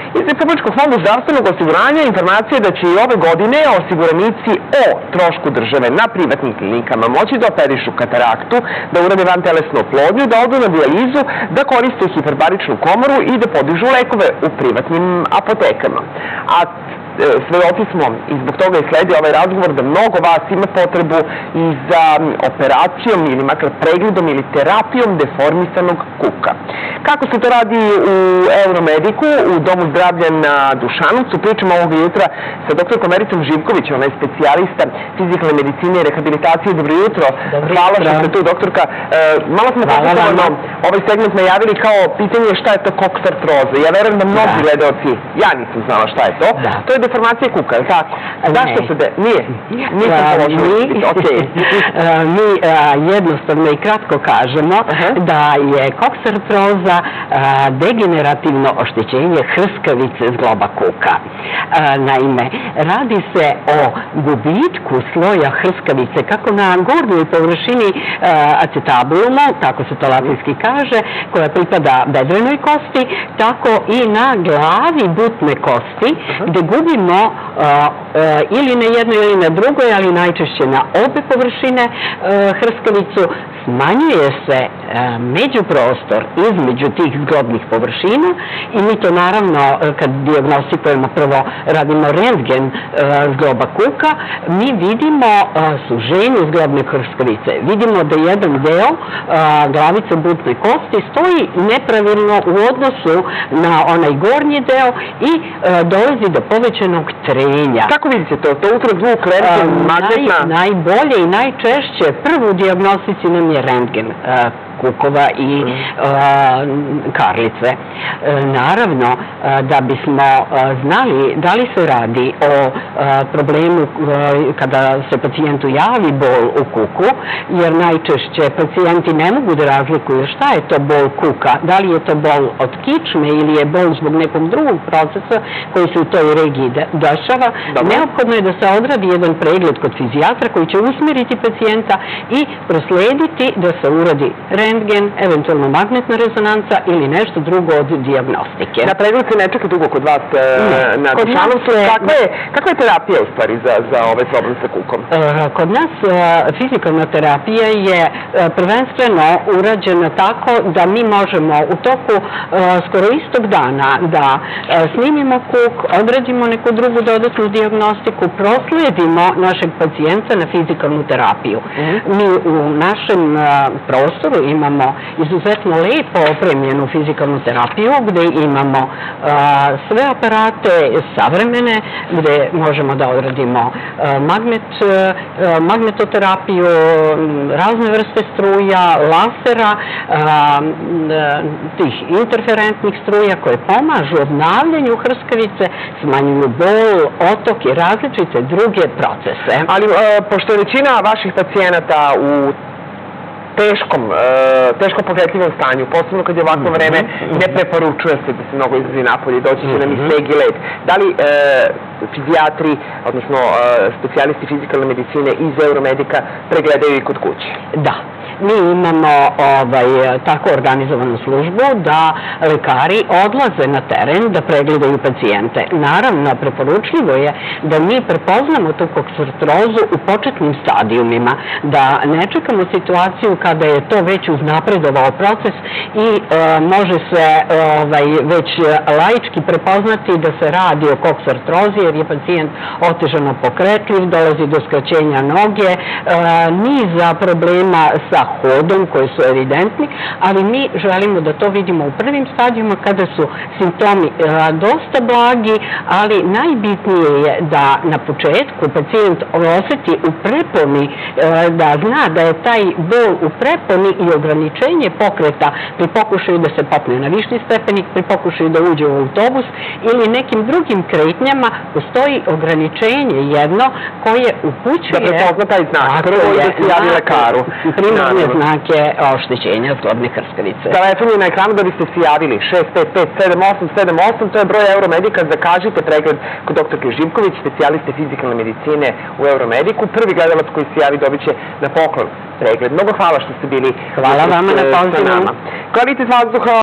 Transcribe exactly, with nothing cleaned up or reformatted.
Iz Republičkog fonda zdravstvenog osiguranja informacija da će i ove godine osiguranici o trošku države na privatnim klinikama moći da operišu kataraktu, da urade vantelesnu oplodnju, da odu na dijalizu, da koriste hiperbaričnu komoru i da podižu lekove u privatnim apotekama. A svedoci smo i zbog toga i sledi ovaj razgovor da mnogo vas ima potrebu i za operacijom ili makar pregledom ili terapijom deformisanog kuka. Kako se to radi u Euromediku, u Domu zdravlja na Dušanovcu, pričamo ovog jutra sa doktorkom Vericom Živković, ona je specijalista fizikalne medicine i rehabilitacije. Dobro jutro. Hvala što ste tu, doktorka. Malo smo konsultovano ovaj segment najavili kao pitanje šta je to koksartroza. Ja verujem da mnogi gledaoci, ja nisam znala šta je to. To je deformacija kuka, je li tako? Zašto se de... Nije? Nisam položila. Mi jednostavno i kratko kažemo da je koksartroza degenerativno oštećenje hrskavice zgloba kuka. Naime, radi se o gubitku sloja hrskavice, kako na gornjoj površini acetabuluma, tako se to latinski kaže, koja pripada bedrenoj kosti, tako i na glavi butne kosti, gde gubimo ili na jednoj ili na drugoj, ali najčešće na obe površine hrskavicu. Smanjuje se međuprostor između tih zglobnih površina i mi to naravno kad dijagnostikujemo prvo radimo rentgen zgloba kuka, mi vidimo suženje zglobne hrskavice. Vidimo da jedan deo glavice butne kosti stoji nepravilno u odnosu na onaj gornji deo i dolazi do povećanog trenja. Kako vidite to? To ultrazvuk, rentgen, magnetna? Najbolje i najčešće prvu dijagnostici nam je rentgen kukova i karlice. Naravno, da bismo znali da li se radi o problemu kada se pacijentu javi bol u kuku, jer najčešće pacijenti ne mogu da razlikuju šta je to bol kuka, da li je to bol od kičme ili je bol zbog nekog drugog procesa koji se u toj regiji dešava. Neophodno je da se odradi jedan pregled kod fizijatra koji će usmeriti pacijenta i proslediti da se uradi rentgen, eventualno magnetna rezonanca ili nešto drugo od dijagnostike. Na pregled se ne čeka dugo kod vas na Dušanovcu. Kakva je terapija u stvari za ovaj problem sa kukom? Kod nas fizikalna terapija je prvenstveno urađena tako da mi možemo u toku skoro istog dana da snimimo kuk, odradimo neku drugu dodatnu dijagnostiku, prosledimo našeg pacijenta na fizikalnu terapiju. Mi u našem prostoru imamo izuzetno lepo opremljenu fizikalnu terapiju, gde imamo sve aparate savremene, gde možemo da odradimo magnetoterapiju, razne vrste struja, lasera, tih interferentnih struja koje pomažu obnavljanju hrskavice, smanjuju bol, otok i različite druge procese. Ali pošto je većina vaših pacijenata u teškom, teško pokretljivom stanju, posebno kad je ovakvo vreme, ne preporučuje se da se mnogo izlazi napolje, doći će nam i sneg i led. Da li fizijatri, odnosno specijalisti fizikalne medicine iz Euromedika pregledaju i kod kuće? Da. Mi imamo tako organizovanu službu da lekari odlaze na teren da pregledaju pacijente. Naravno, preporučljivo je da mi prepoznamo tu koksartrozu u početnim stadijumima, da ne čekamo situaciju kada je to već uznapredovao proces i može se već laički prepoznati da se radi o koksartrozi jer je pacijent otežano pokretljiv, dolazi do skraćenja noge, niza problema sa hodom koji su evidentni, ali mi želimo da to vidimo u prvim stadijima kada su simptomi dosta blagi, ali najbitnije je da na početku pacijent oseti u preponi, da zna da je taj bol u preponi i ograničenje pokreta pri pokušaju da se popne na viši stepenik, pri pokušaju da uđe u autobus ili nekim drugim kretnjama, postoji ograničenje jedno koje upućuje... Da prepozna taj znak, prvo i da se javi lekaru. Primarne znake oštećenja zglobne hrskavice. Telefon je na ekranu da biste se javili šest pet pet sedam osam sedam osam, to je broj Euromedika, zakažite pregled kod doktorke Živković, specijaliste fizikalne medicine u Euromediku. Prvi gledalac koji se javi dobit će na poklon pregled. Mnogo hvala što ste bili Hvala vama na pozivu. Kvalitet vazduha